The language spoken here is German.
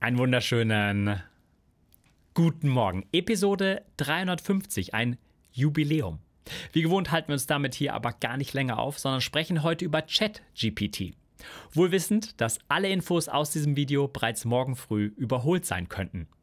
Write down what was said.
Einen wunderschönen guten Morgen. Episode 350, ein Jubiläum. Wie gewohnt halten wir uns damit hier aber gar nicht länger auf, sondern sprechen heute über ChatGPT. Wohl wissend, dass alle Infos aus diesem Video bereits morgen früh überholt sein könnten.